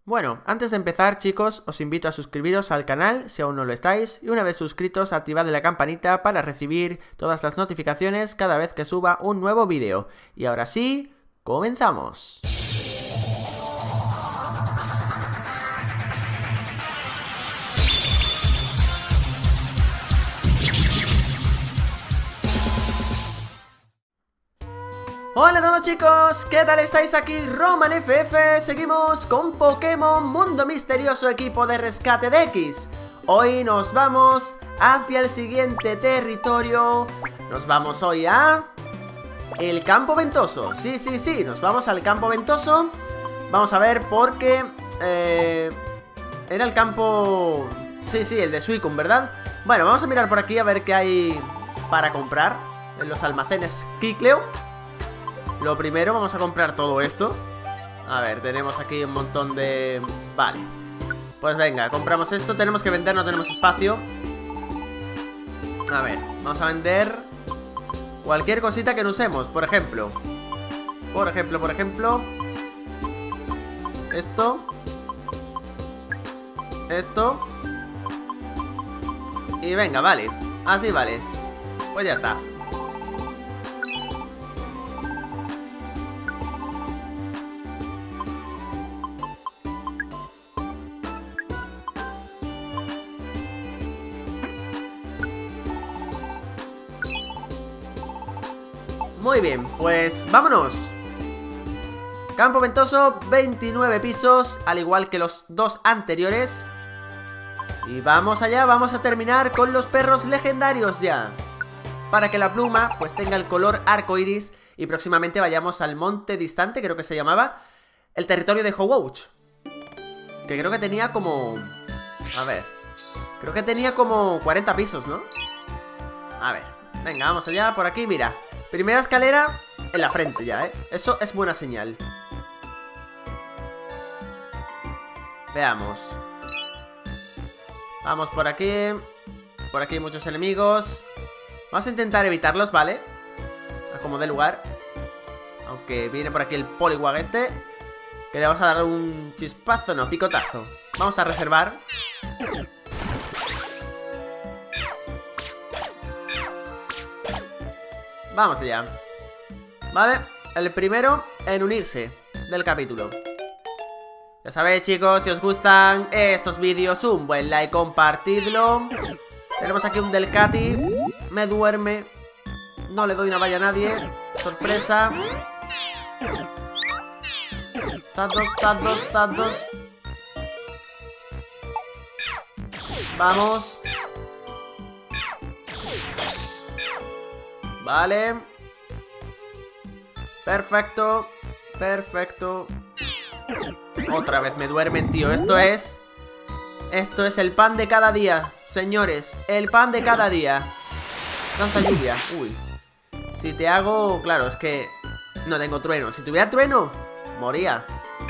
Bueno, antes de empezar, chicos, os invito a suscribiros al canal si aún no lo estáis, y una vez suscritos, activad la campanita para recibir todas las notificaciones cada vez que suba un nuevo vídeo. Y ahora sí, comenzamos. Hola a todos, chicos, ¿qué tal estáis? Aquí RomanFF, seguimos con Pokémon Mundo Misterioso Equipo de Rescate de X. Hoy nos vamos hacia el siguiente territorio. Nos vamos hoy a... el Campo Ventoso. Sí, nos vamos al Campo Ventoso. Vamos a ver por qué... era el campo... Sí, el de Suicune, ¿verdad? Bueno, vamos a mirar por aquí a ver qué hay para comprar en los almacenes Kikleo. Lo primero, vamos a comprar todo esto. A ver, tenemos aquí un montón de... Vale. Pues venga, compramos esto. Tenemos que vender, no tenemos espacio. A ver, vamos a vender cualquier cosita que no usemos. Por ejemplo, esto. Esto. Y venga, vale. Así vale. Pues ya está. Muy bien, pues vámonos. Campo Ventoso, 29 pisos, al igual que los dos anteriores. Y vamos allá, vamos a terminar con los perros legendarios ya. Para que la pluma pues tenga el color arco iris. Y próximamente vayamos al monte distante, creo que se llamaba, el territorio de Hawouch. Que creo que tenía como... A ver, creo que tenía como 40 pisos, ¿no? A ver, venga, vamos allá, por aquí, mira. Primera escalera en la frente ya, ¿eh? Eso es buena señal. Veamos. Vamos por aquí. Por aquí hay muchos enemigos. Vamos a intentar evitarlos, ¿vale? A como dé lugar. Aunque viene por aquí el Poliwag este, que le vamos a dar un chispazo, no, picotazo. Vamos a reservar. Vamos allá. Vale, el primero en unirse del capítulo. Ya sabéis, chicos, si os gustan estos vídeos, un buen like, compartidlo. Tenemos aquí un Delcati. Me duerme. No le doy una valla a nadie. Sorpresa. Tantos. Vamos. Vale. Perfecto. Otra vez me duermen, tío. Esto es el pan de cada día, señores. El pan de cada día. Tanta lluvia. Uy. Si te hago... Claro, es que no tengo trueno. Si tuviera trueno, moría.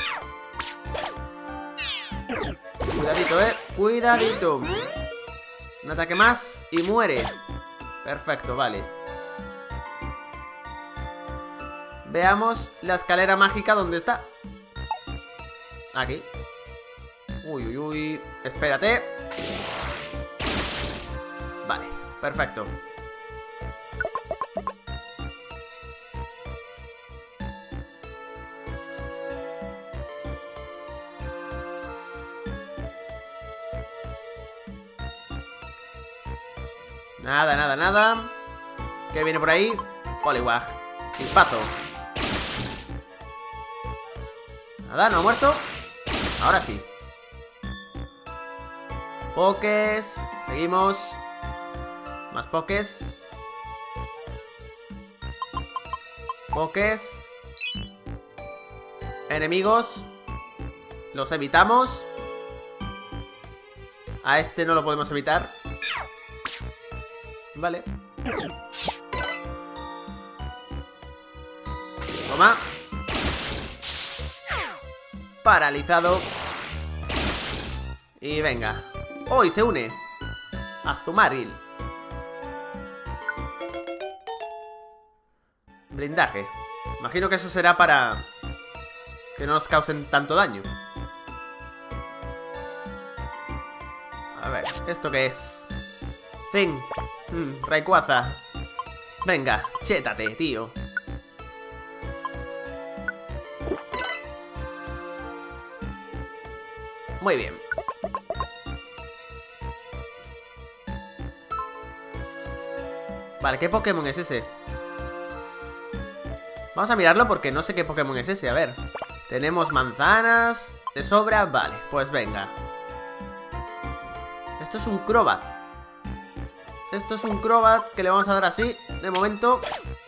Cuidadito, cuidadito. Un ataque más y muere. Perfecto, vale. Veamos la escalera mágica, ¿dónde está? Aquí. Uy. Espérate. Vale, perfecto. Nada. ¿Qué viene por ahí? Poliwag. Chispazo. Nada, no ha muerto. Ahora sí. Pokés. Seguimos. Más pokés. Pokés. Enemigos. Los evitamos. A este no lo podemos evitar. Vale. Toma. Paralizado. Y venga. Hoy se une Azumarill. Blindaje. Imagino que eso será para que no nos causen tanto daño. A ver, ¿esto qué es? Zing. Rayquaza. Venga, chétate, tío. Muy bien. Vale, ¿qué Pokémon es ese? Vamos a mirarlo porque no sé qué Pokémon es ese, a ver. Tenemos manzanas de sobra, vale, pues venga. Esto es un Crobat. Esto es un Crobat que le vamos a dar así, de momento.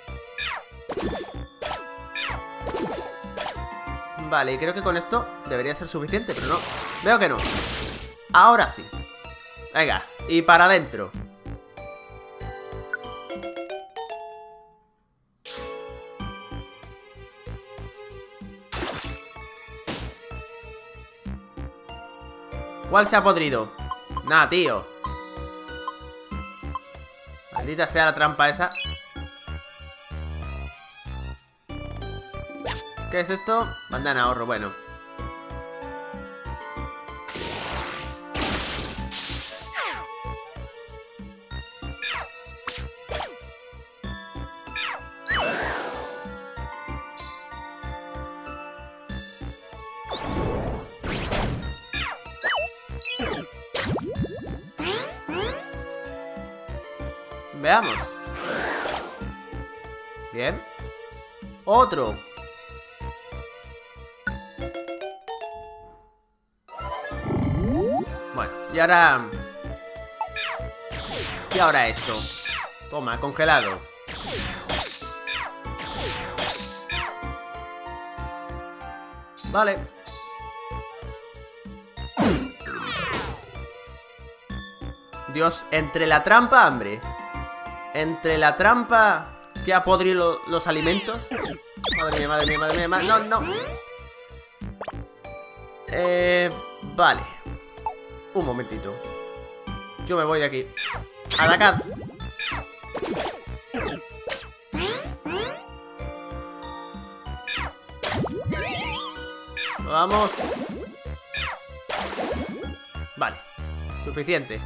Vale, y creo que con esto debería ser suficiente, pero no. Veo que no. Ahora sí. Venga, y para adentro. ¿Cuál se ha podrido? Nah, tío. Maldita sea la trampa esa. ¿Qué es esto? Bandana ahorro, bueno. Veamos. Bien. Otro. Bueno, y ahora... Y ahora esto. Toma, congelado. Vale. Dios, entre la trampa, hambre. Entre la trampa que ha podrido los alimentos. Madre mía, madre mía, madre mía. No, no. Vale. Un momentito. Yo me voy de aquí. ¡Atacad! Vamos. Vale. Suficiente.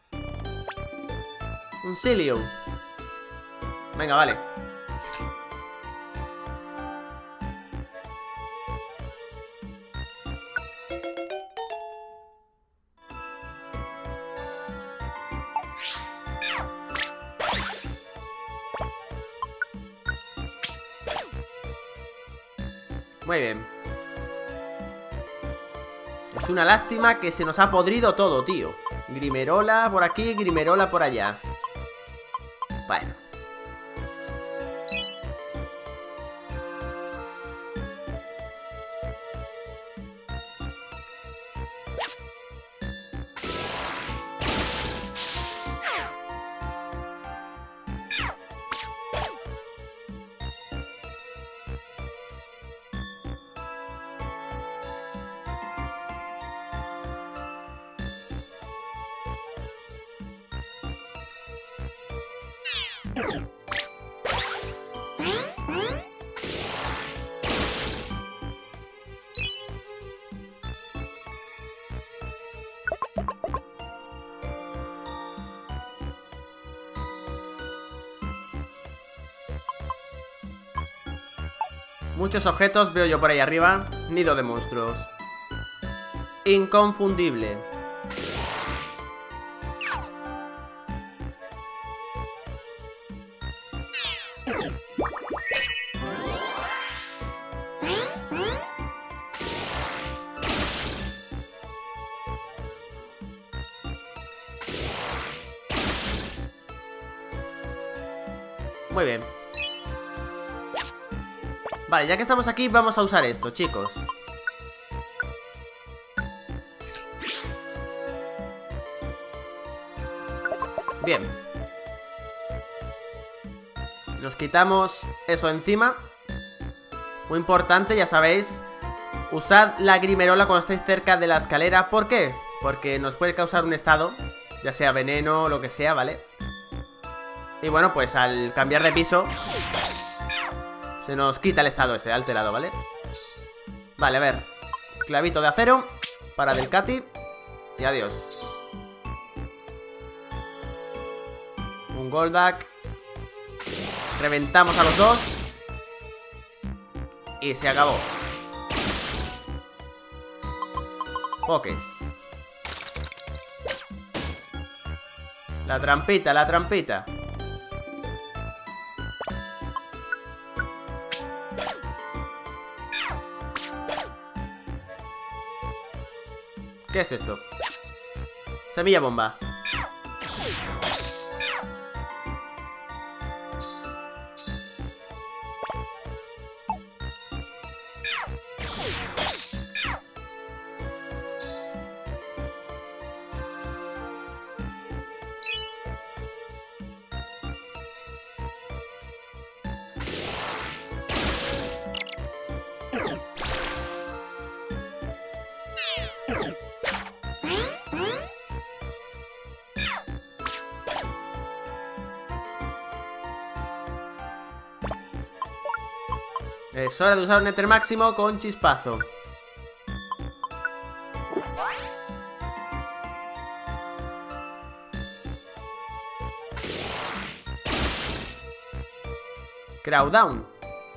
Un Cilium. Venga, vale. Muy bien. Es una lástima que se nos ha podrido todo, tío. Grimerola por aquí, Grimerola por allá. Bueno. Muchos objetos veo yo por ahí arriba. Nido de monstruos. Inconfundible. Muy bien. Vale, ya que estamos aquí, vamos a usar esto, chicos. Bien. Nos quitamos eso encima. Muy importante, ya sabéis. Usad la Grimerola cuando estéis cerca de la escalera. ¿Por qué? Porque nos puede causar un estado, ya sea veneno o lo que sea, ¿vale? Y bueno, pues al cambiar de piso se nos quita el estado ese alterado, ¿vale? Vale, a ver. Clavito de acero para Delcati. Y adiós. Golduck. Reventamos a los dos. Y se acabó. Pokés. La trampita, la trampita. ¿Qué es esto? Semilla bomba. Es hora de usar un Nether máximo con chispazo. Crowdown.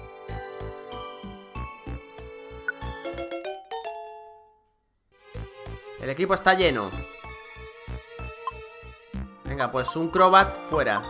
El equipo está lleno. Venga, pues un Crobat fuera.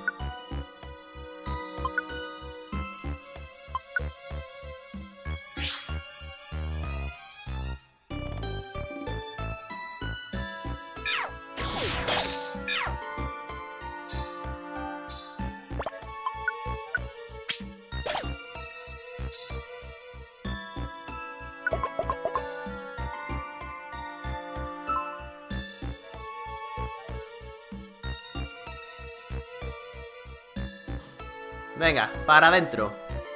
Venga, para adentro.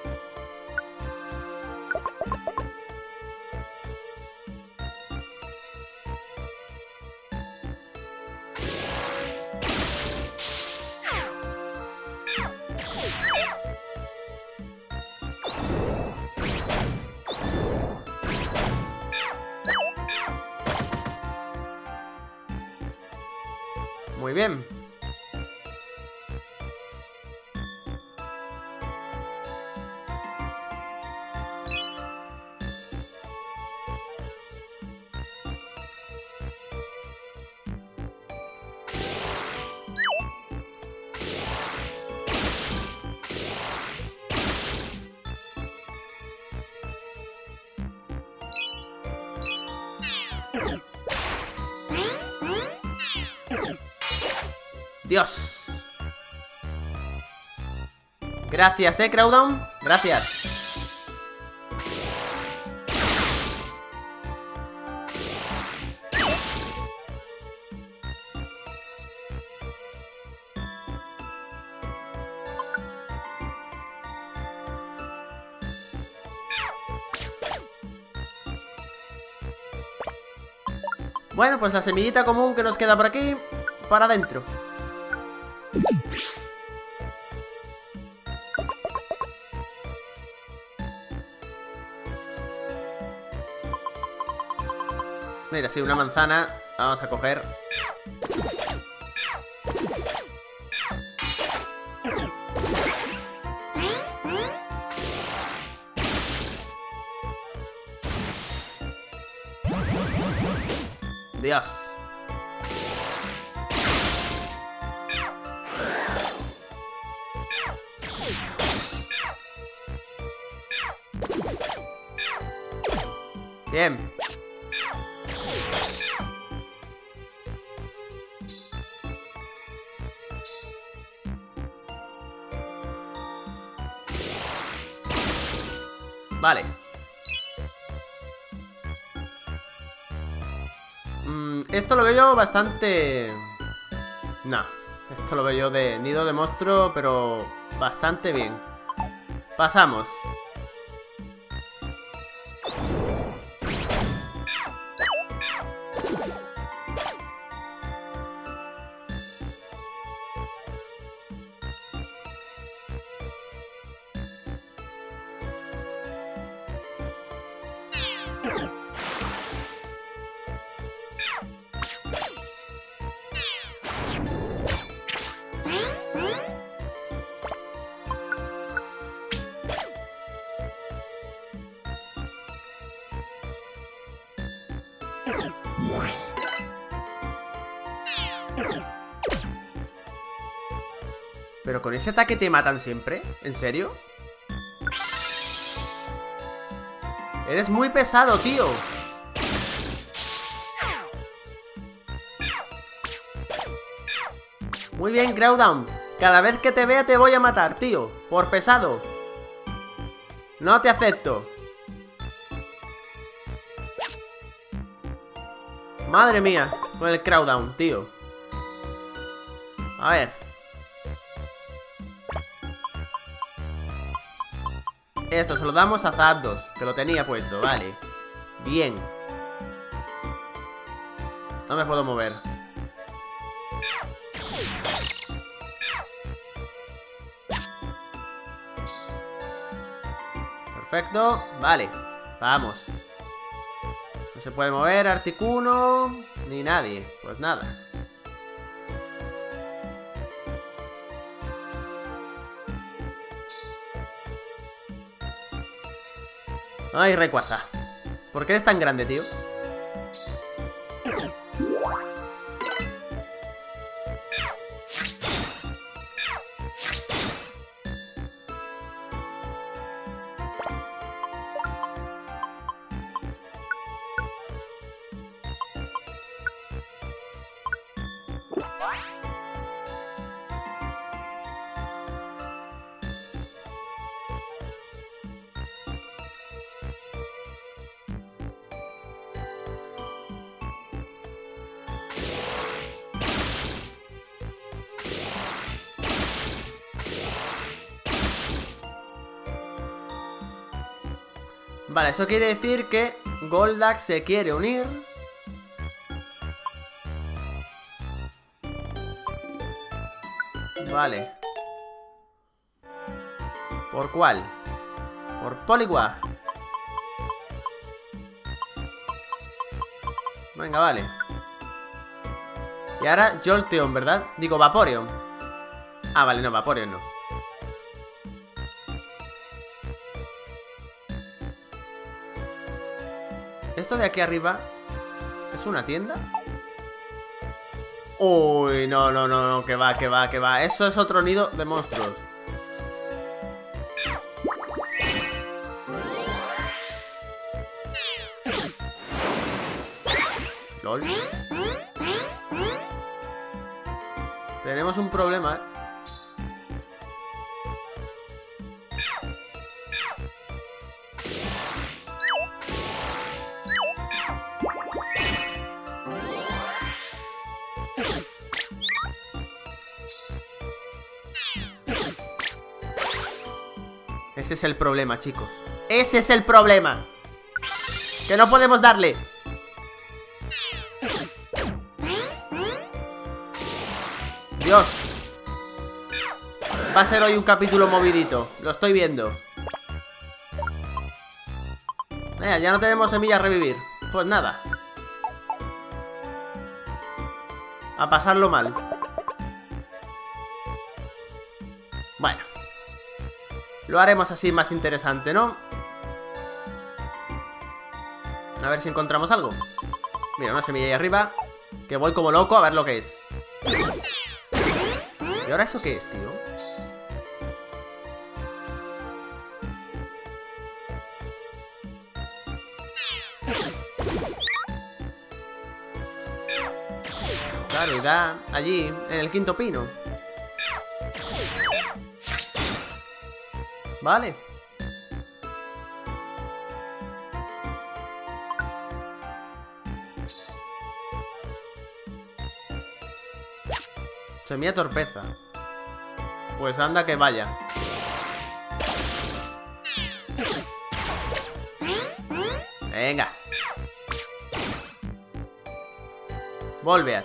Muy bien. Dios. Gracias, Crowdown. Gracias. Bueno, pues la semillita común que nos queda por aquí, para adentro. Mira, sí, una manzana. Vamos a coger. Dios. Bien. Vale. Esto lo veo yo bastante... No, esto lo veo yo de nido de monstruo, pero bastante bien. Pasamos. Pero con ese ataque te matan siempre. ¿En serio? Eres muy pesado, tío. Muy bien, Groudon. Cada vez que te vea te voy a matar, tío. Por pesado. No te acepto. Madre mía, con el Groudon, tío. A ver. Esto se lo damos a Zapdos, que lo tenía puesto, vale. Bien. No me puedo mover. Perfecto, vale. Vamos. No se puede mover Articuno ni nadie, pues nada. Ay, Rayquaza. ¿Por qué eres tan grande, tío? Vale, eso quiere decir que Golduck se quiere unir. Vale. ¿Por cuál? Por Poliwag. Venga, vale. Y ahora Jolteon, ¿verdad? Digo, Vaporeon. Ah, vale, no, Vaporeon no. ¿Esto de aquí arriba es una tienda? Uy, no, no, no, no, que va, que va, que va. Eso es otro nido de monstruos. LOL. Tenemos un problema, ¿eh? Ese es el problema, chicos. Ese es el problema. Que no podemos darle. Dios. Va a ser hoy un capítulo movidito. Lo estoy viendo. Ya no tenemos semillas a revivir. Pues nada. A pasarlo mal. Bueno. Lo haremos así más interesante, ¿no? A ver si encontramos algo. Mira, una semilla ahí arriba. Que voy como loco a ver lo que es. ¿Y ahora eso qué es, tío? Claro, y da allí, en el quinto pino. Vale. Semilla torpeza. Pues anda que vaya. Venga. Volver.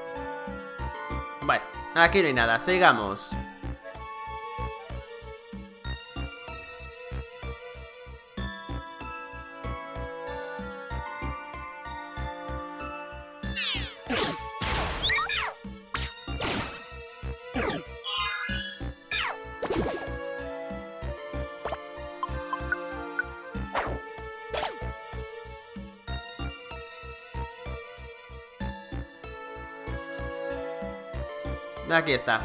Bueno, aquí no hay nada, sigamos. Aquí está.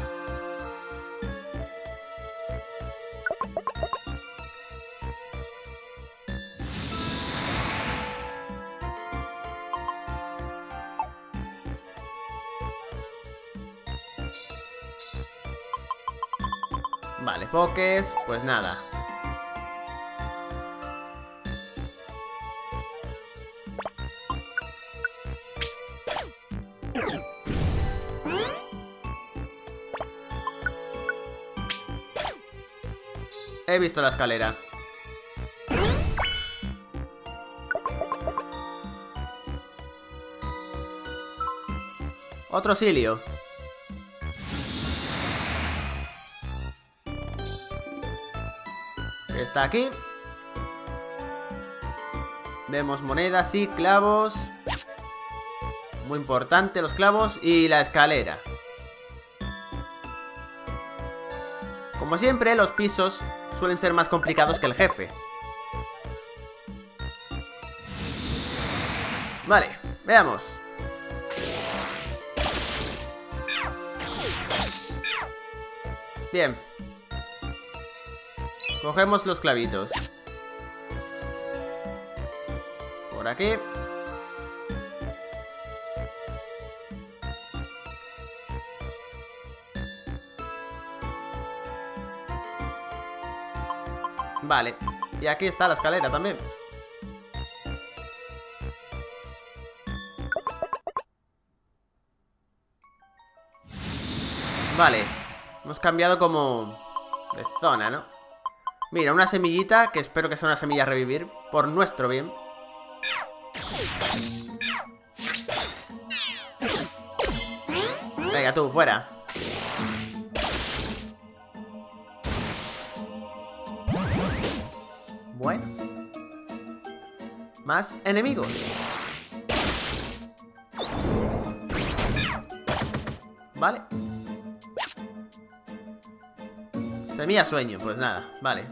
Vale, pokés, pues nada. He visto la escalera. Otro Silio. Está aquí. Vemos monedas y clavos. Muy importante los clavos y la escalera. Como siempre, los pisos suelen ser más complicados que el jefe. Vale, veamos. Bien. Cogemos los clavitos. Por aquí. Vale. Y aquí está la escalera también. Vale. Hemos cambiado como de zona, ¿no? Mira, una semillita, que espero que sea una semilla a revivir, por nuestro bien. Venga, tú, fuera. Bueno. Más enemigos. Vale. Semilla sueño, pues nada, vale.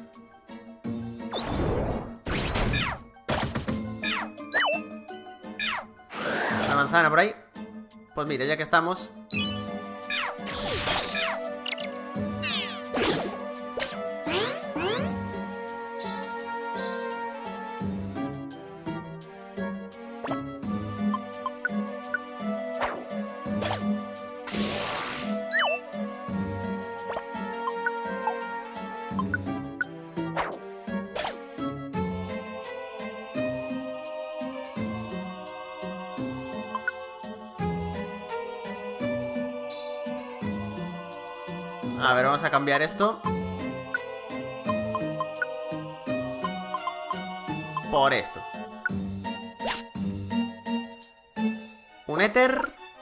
Una manzana por ahí. Pues mira, ya que estamos. A ver, vamos a cambiar esto por esto. Un éter.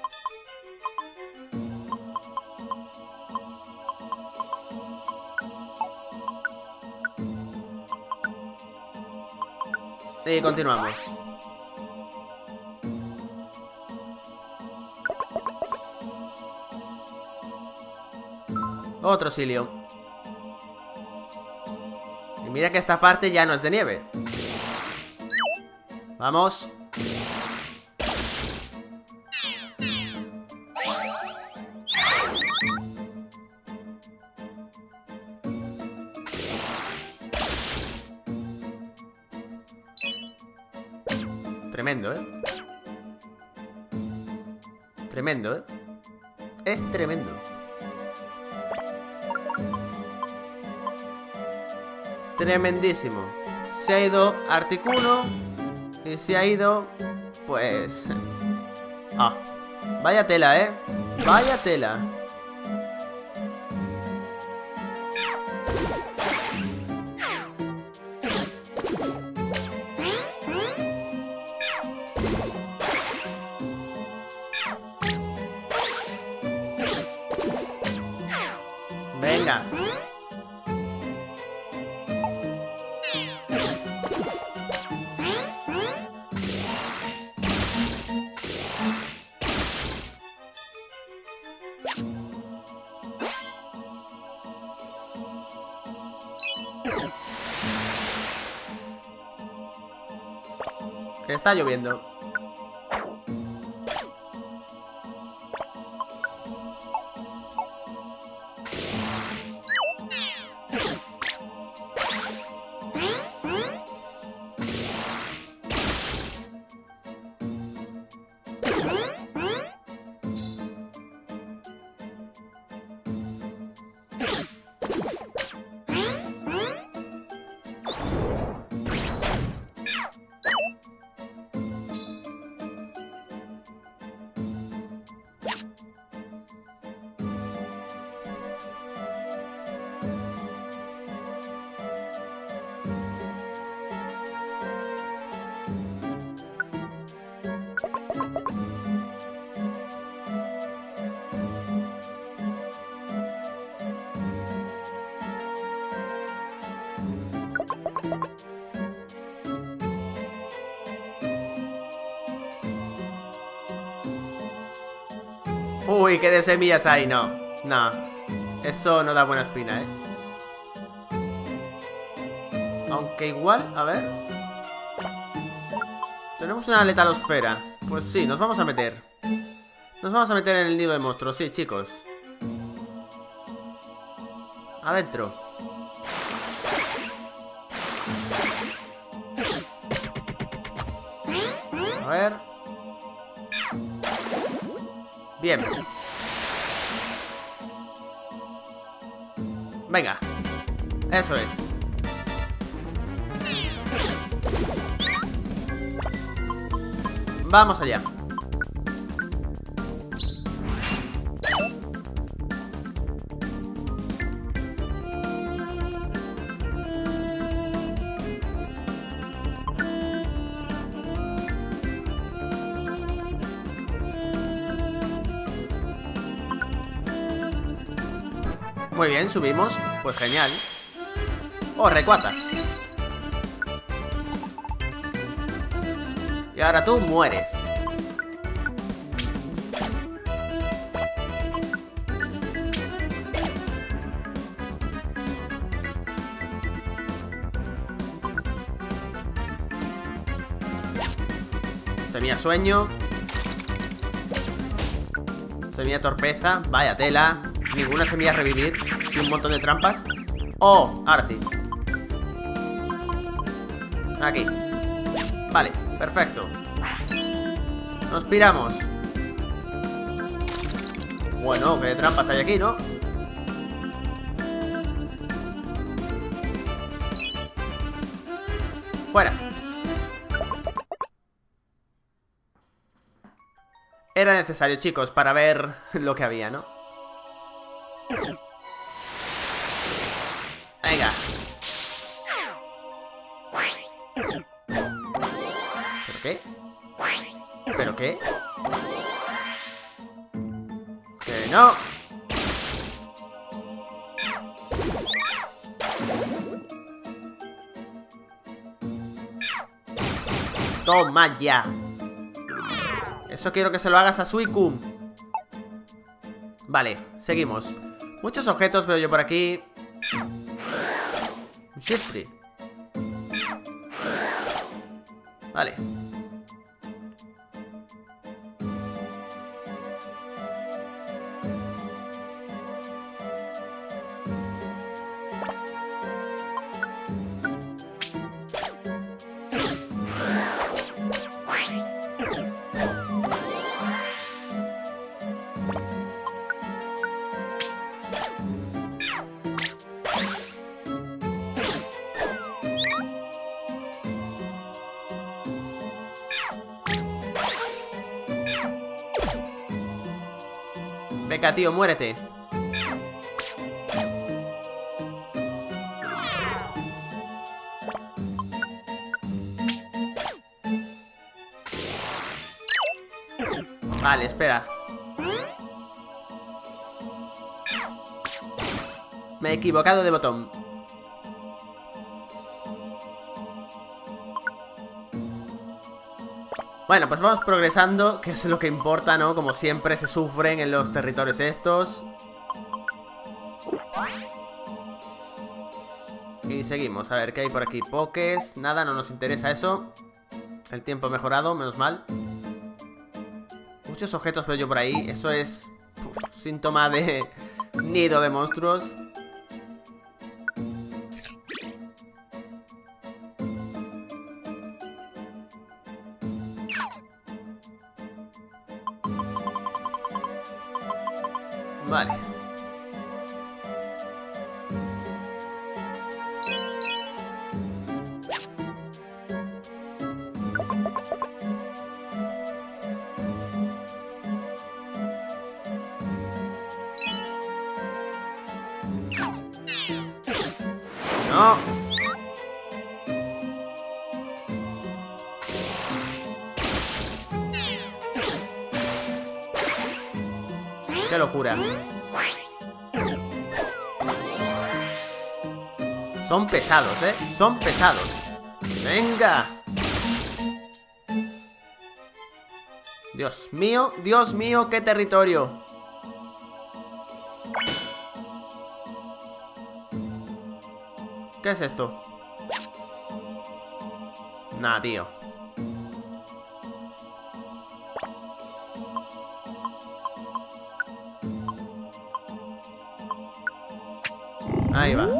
Y continuamos. Otro Silio. Y mira que esta parte ya no es de nieve. Vamos. Tremendo, ¿eh? Tremendo, ¿eh? Es tremendo. Tremendísimo. Se ha ido Articuno. Y se ha ido... Pues... Ah, vaya tela, ¿eh? Vaya tela. Venga. Está lloviendo. Uy, qué de semillas hay, no. No. Eso no da buena espina, ¿eh? Aunque igual, a ver. Tenemos una letalosfera. Pues sí, nos vamos a meter. Nos vamos a meter en el nido de monstruos, sí, chicos. Adentro. A ver. Bien. Venga. Eso es. Vamos allá. Muy bien, subimos. Pues genial. Oh, recuata. Y ahora tú mueres. Semilla sueño. Semilla torpeza. Vaya tela. Ninguna semilla revivir. Y un montón de trampas. Oh, ahora sí. Aquí. Vale, perfecto. Nos piramos. Bueno, qué trampas hay aquí, ¿no? Fuera. Era necesario, chicos, para ver lo que había, ¿no? Venga. ¿Pero qué? ¿Pero qué? ¡Que no! ¡Toma ya! Eso quiero que se lo hagas a Suicune. Vale, seguimos. Muchos objetos veo yo por aquí. Un Shiftry. Vale. Venga, tío, muérete. Vale, espera. Me he equivocado de botón. Bueno, pues vamos progresando, que es lo que importa, ¿no? Como siempre se sufren en los territorios estos. Y seguimos, a ver qué hay por aquí. Pokés, nada, no nos interesa eso. El tiempo mejorado, menos mal. Muchos objetos veo yo por ahí. Eso es síntoma de nido de monstruos. Vale. No. Qué locura. Son pesados, ¿eh? Son pesados. ¡Venga! Dios mío, qué territorio. ¿Qué es esto? Nah, tío. Ahí va.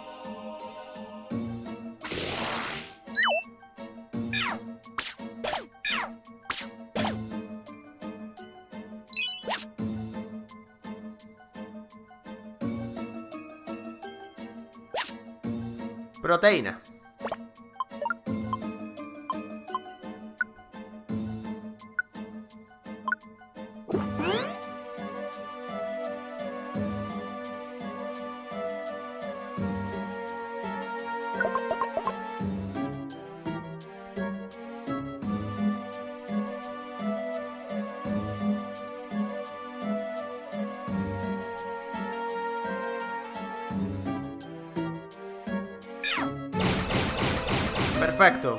Proteína. Perfecto.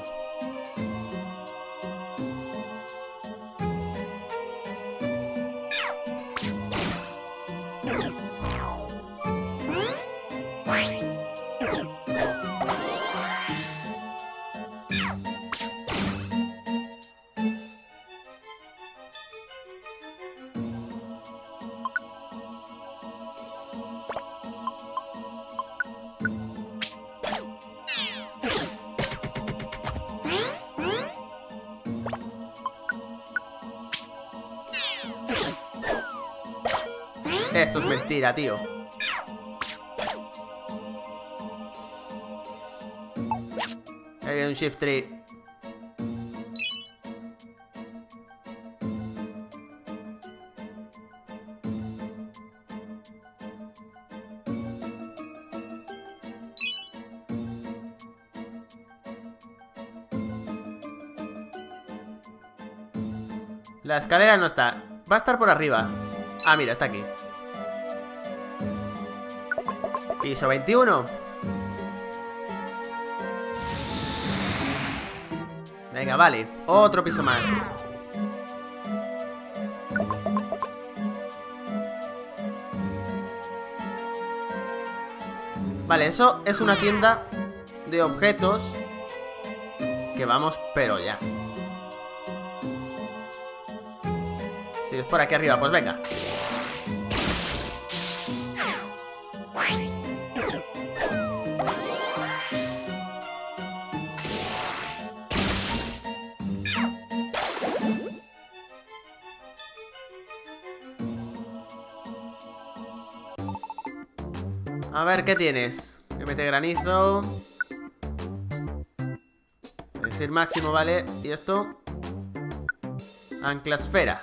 Esto es mentira, tío. Hay un Shift Tree. La escalera no está. Va a estar por arriba. Ah, mira, está aquí. Piso 21. Venga, vale. Otro piso más. Vale, eso es una tienda de objetos. Que vamos, pero ya. Si es por aquí arriba, pues venga. A ver, ¿qué tienes? MT granizo. Elixir máximo, vale. ¿Y esto? Anclasfera.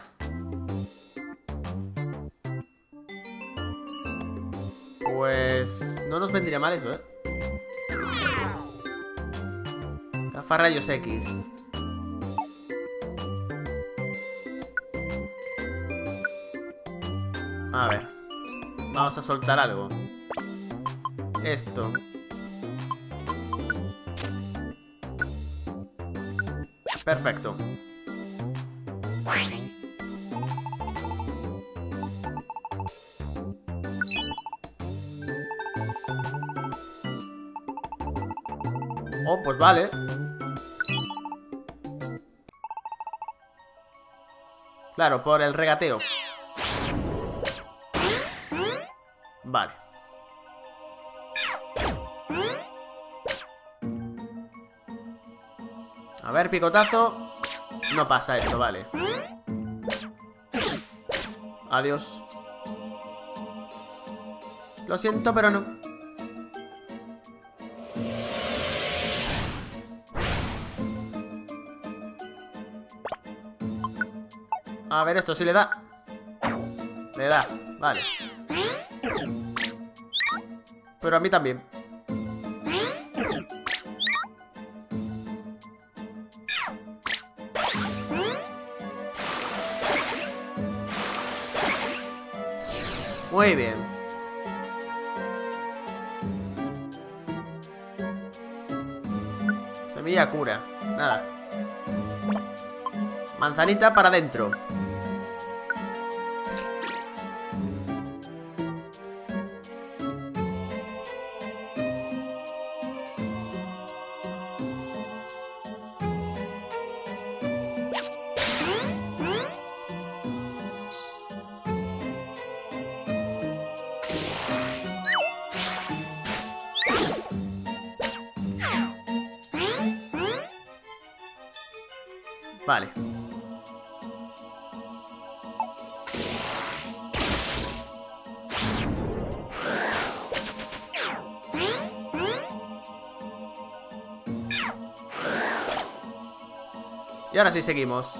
Pues no nos vendría mal eso, ¿eh? Gafarrayos X. A ver. Vamos a soltar algo. Esto. Perfecto. Oh, pues vale. Claro, por el regateo. Vale. A ver, picotazo. No pasa esto, vale. Adiós. Lo siento, pero no. A ver, esto sí le da. Le da, vale. Pero a mí también. Muy bien. Semilla cura. Nada. Manzanita para adentro. Vale. Y ahora sí seguimos.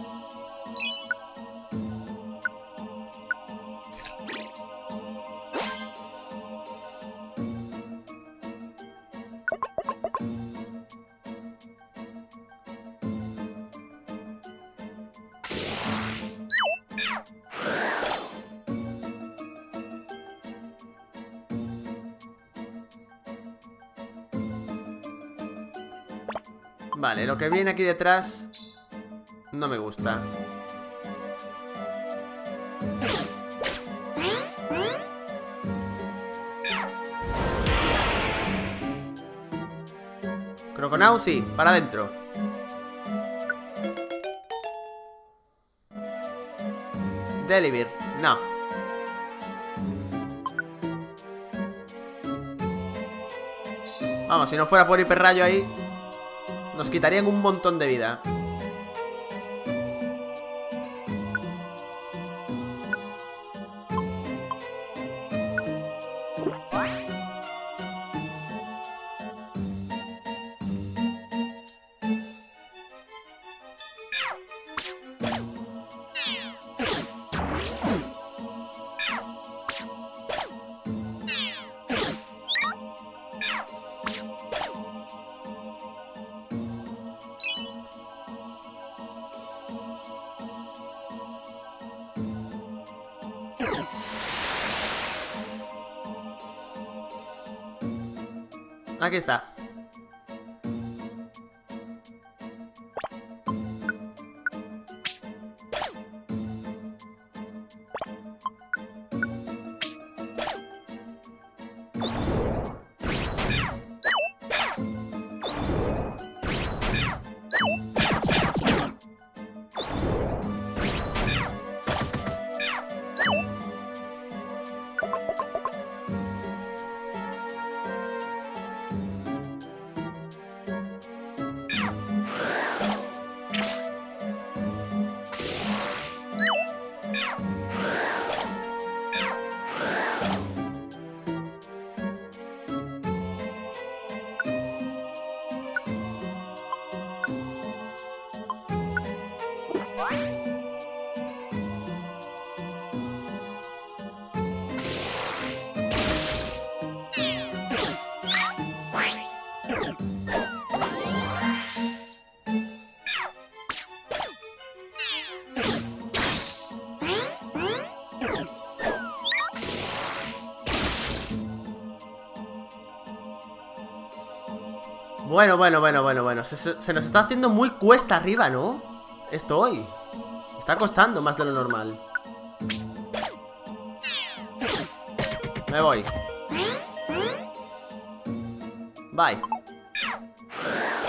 Vale, lo que viene aquí detrás no me gusta. Croconau, sí, para adentro. Delibird, no. Vamos, si no fuera por hiperrayo ahí, nos quitarían un montón de vida. Aquí está. Bueno. Se nos está haciendo muy cuesta arriba, ¿no? Esto hoy. Está costando más de lo normal. Me voy. Bye.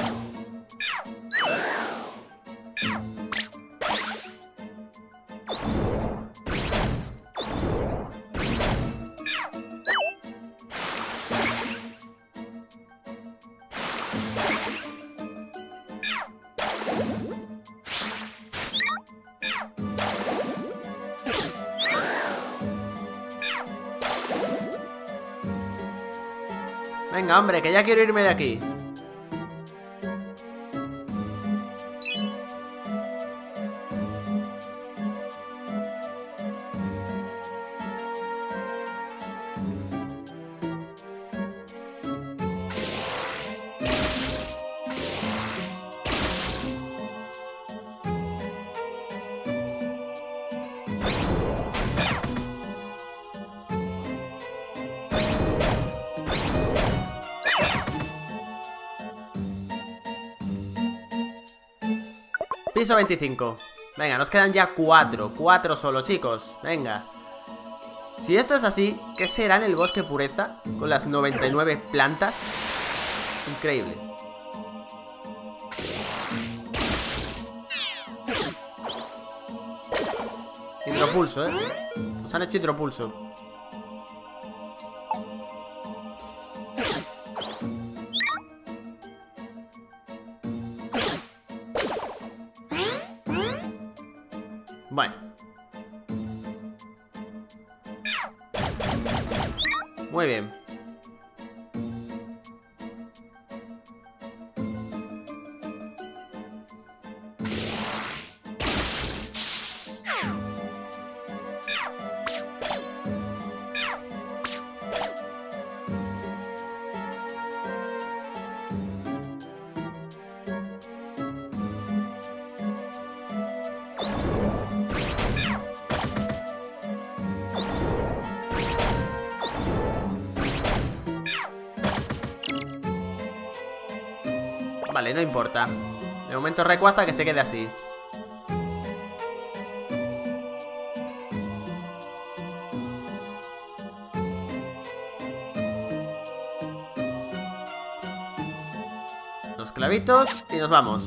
Venga, hombre, que ya quiero irme de aquí. Piso 25. Venga, nos quedan ya 4. 4 solo, chicos. Venga. Si esto es así, ¿qué será en el bosque pureza? Con las 99 plantas. Increíble. Hidropulso, Nos han hecho hidropulso. Bueno. Muy bien. Vale, no importa. De momento Rayquaza que se quede así. Los clavitos y nos vamos.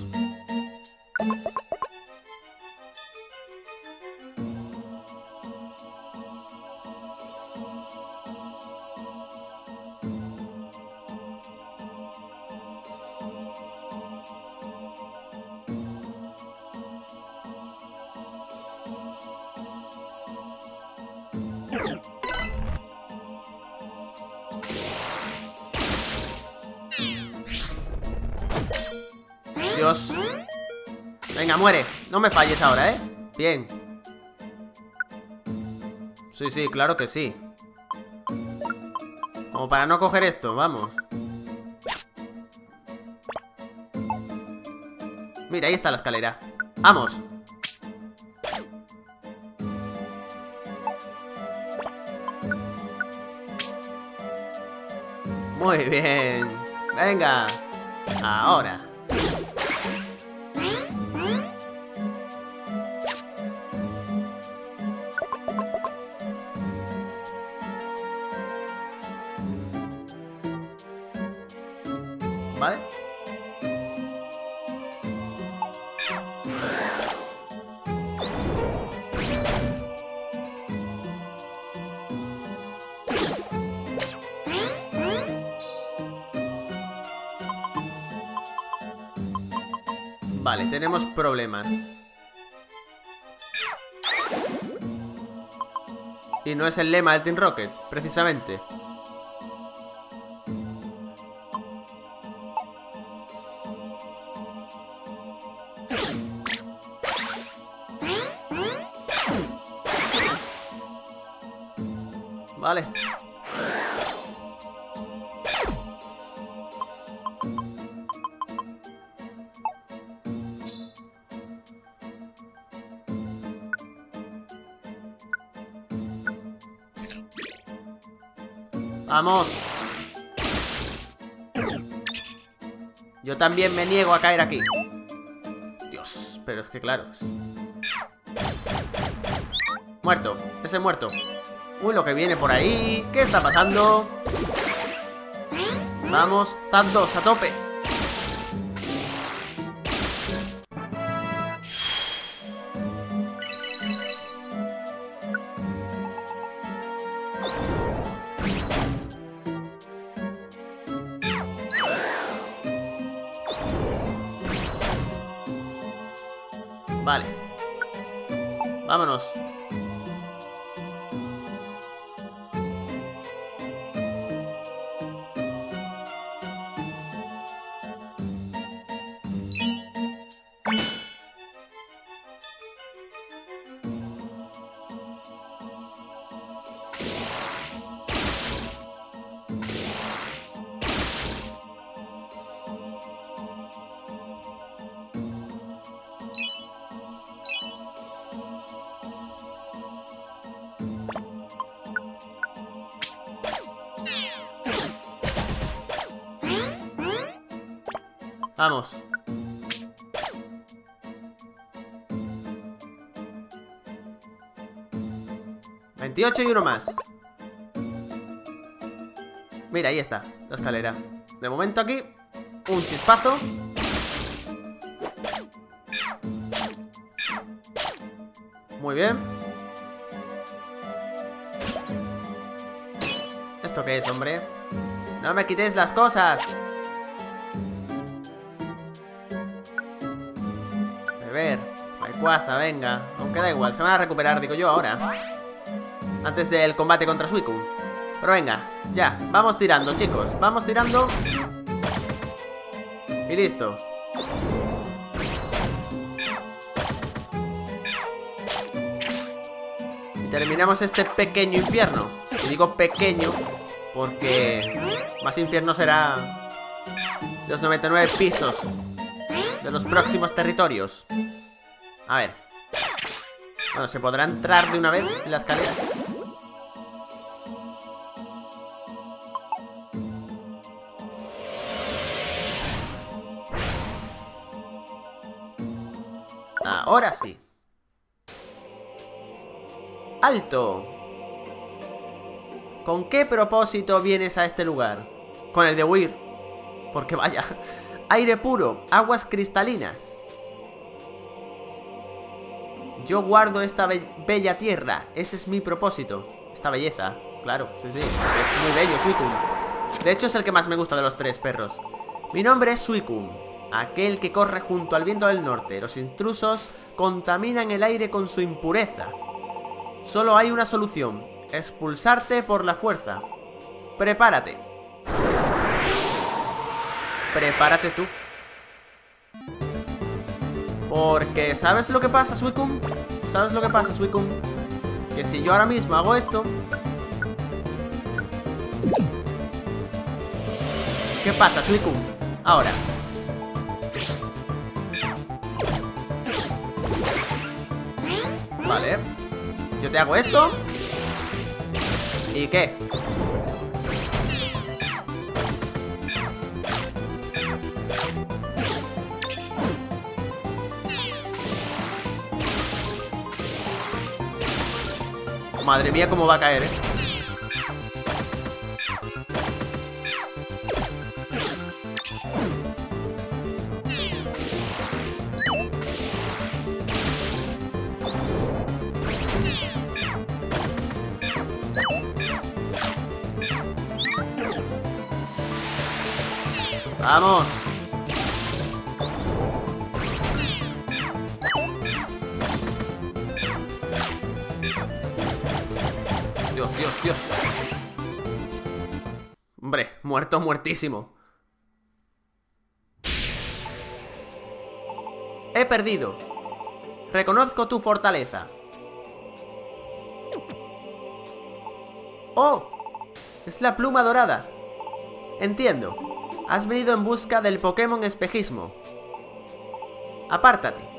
Dios. Venga, muere. No me falles ahora, ¿eh? Bien. Sí, sí, claro que sí. Como para no coger esto, vamos. Mira, ahí está la escalera. ¡Vamos! Muy bien. Venga. Ahora. ¿Vale? Vale, tenemos problemas. Y no es el lema del Team Rocket, precisamente. Vale. Vamos. Yo también me niego a caer aquí. Dios, pero es que claro. Muerto, ese muerto. Uy, lo que viene por ahí. ¿Qué está pasando? Vamos, Zapdos, a tope. Vale. Vámonos. Vamos. $28 y uno más. Mira, ahí está, la escalera. De momento aquí, un chispazo. Muy bien. ¿Esto qué es, hombre? ¡No me quitéis las cosas! Beber, Rayquaza, venga. Aunque da igual, se van a recuperar, digo yo, ahora. Antes del combate contra Suicune. Pero venga, ya, vamos tirando, chicos. Vamos tirando. Y listo. Y terminamos este pequeño infierno. Y digo pequeño porque más infierno será los 99 pisos de los próximos territorios. A ver. Bueno, ¿se podrá entrar de una vez en la escalera? Ahora sí. ¡Alto! ¿Con qué propósito vienes a este lugar? Con el de huir. Porque vaya, aire puro, aguas cristalinas. Yo guardo esta bella tierra. Ese es mi propósito. Esta belleza, claro, sí, sí. Es muy bello, Suicune. De hecho es el que más me gusta de los tres perros. Mi nombre es Suicune, aquel que corre junto al viento del norte. Los intrusos contaminan el aire con su impureza. Solo hay una solución: expulsarte por la fuerza. Prepárate. Prepárate tú. Porque ¿sabes lo que pasa, Suicune? ¿Sabes lo que pasa, Suicune? Que si yo ahora mismo hago esto... ¿Qué pasa, Suicune? Ahora. Vale. Yo te hago esto. ¿Y qué? Madre mía, cómo va a caer, ¿eh? ¡Vamos! Dios, Dios, Dios. Hombre, muerto, muertísimo. He perdido. Reconozco tu fortaleza. ¡Oh! Es la pluma dorada. Entiendo. Has venido en busca del Pokémon espejismo. Apártate.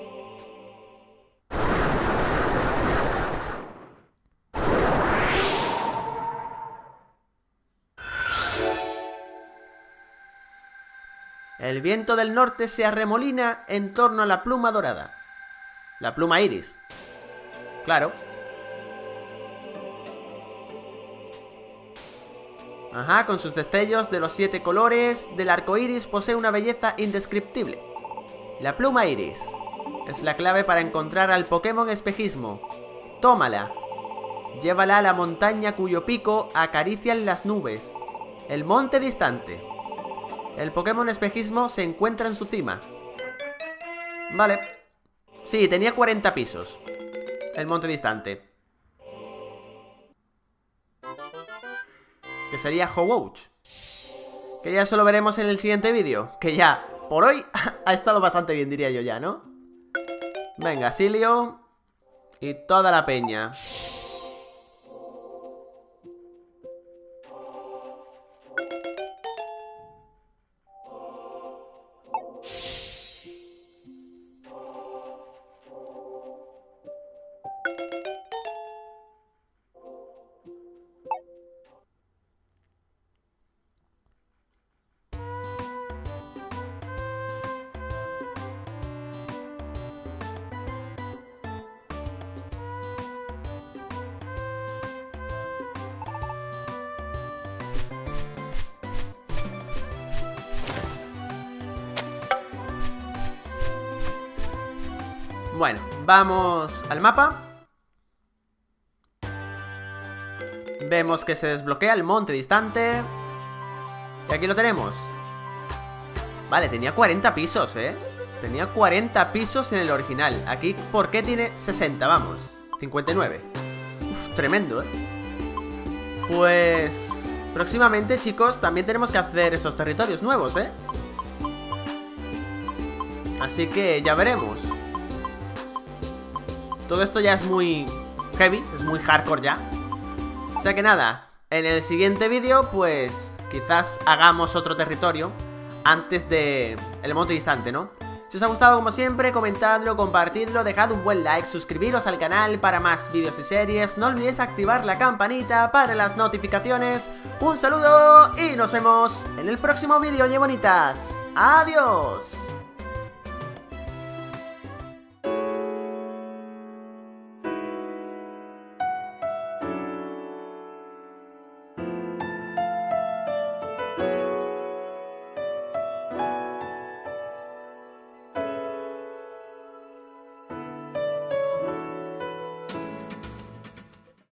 El viento del norte se arremolina en torno a la pluma dorada. La pluma iris. Claro. Ajá, con sus destellos de los 7 colores del arco iris posee una belleza indescriptible. La pluma iris es la clave para encontrar al Pokémon espejismo. Tómala. Llévala a la montaña cuyo pico acarician las nubes. El monte distante. El Pokémon espejismo se encuentra en su cima. Vale. Sí, tenía 40 pisos. El monte distante. Que sería Ho-Oh. Que ya eso lo veremos en el siguiente vídeo. Que ya, por hoy, ha estado bastante bien, diría yo ya, ¿no? Venga, Silio. Y toda la peña. Bueno, vamos al mapa. Vemos que se desbloquea el monte distante. Y aquí lo tenemos. Vale, tenía 40 pisos, tenía 40 pisos en el original. Aquí, ¿por qué tiene 60? Vamos, 59. Uf, tremendo, Pues... próximamente, chicos, también tenemos que hacer esos territorios nuevos, Así que ya veremos. Todo esto ya es muy heavy, es muy hardcore ya. O sea que nada, en el siguiente vídeo, pues quizás hagamos otro territorio antes de el monte distante, ¿no? Si os ha gustado, como siempre, comentadlo, compartidlo, dejad un buen like, suscribiros al canal para más vídeos y series. No olvidéis activar la campanita para las notificaciones. Un saludo y nos vemos en el próximo vídeo, oye bonitas. ¡Adiós!